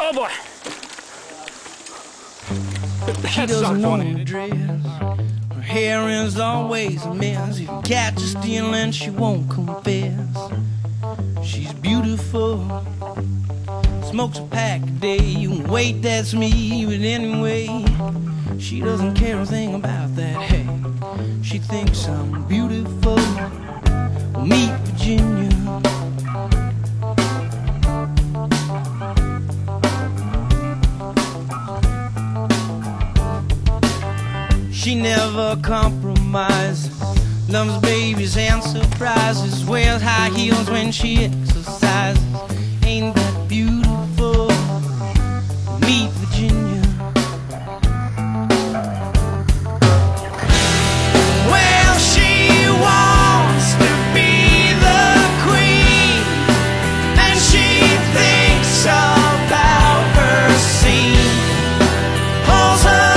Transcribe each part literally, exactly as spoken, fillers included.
Oh boy. She doesn't know her dress. Her hair is always a mess. If you catch her stealing, she won't confess. She's beautiful, smokes a pack a day. You can wait, that's me. But anyway, she doesn't care a thing about that. Hey, she thinks I'm beautiful. Meet Virginia. She never compromises, loves babies and surprises, wears high heels when she exercises. Ain't that beautiful? Meet Virginia. Well, she wants to be the queen, and she thinks about her scene. Pulls her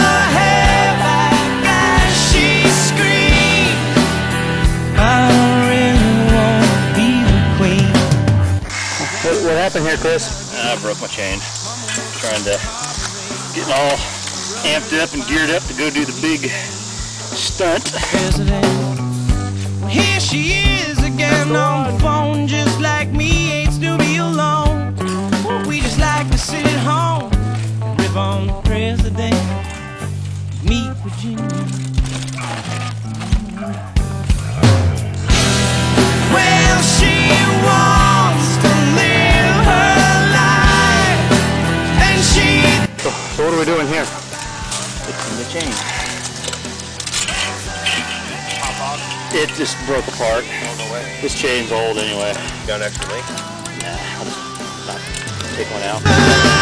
What happened here, Chris? I broke my chain. Trying to getting all amped up and geared up to go do the big stunt. Well, here she is again on the phone, just like me, hates to be alone. We just like to sit at home and rip on the president. Meet Virginia. Well, she wants to live her life, and she... So, so what are we doing here? Fixing the chain. It just broke apart. This chain's old anyway. Got an extra link? Nah, I'll just not take one out.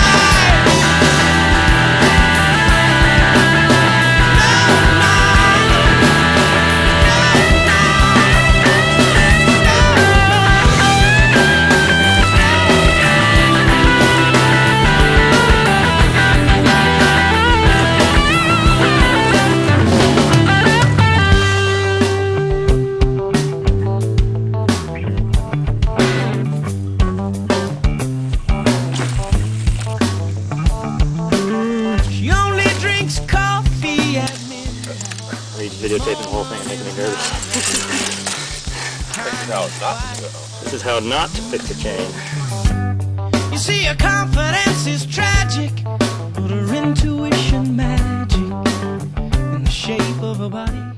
He's videotaping the whole thing and making me nervous. This is how it's not to do it. This is how not to fix a chain. You see, her confidence is tragic, but her intuition magic in the shape of her body.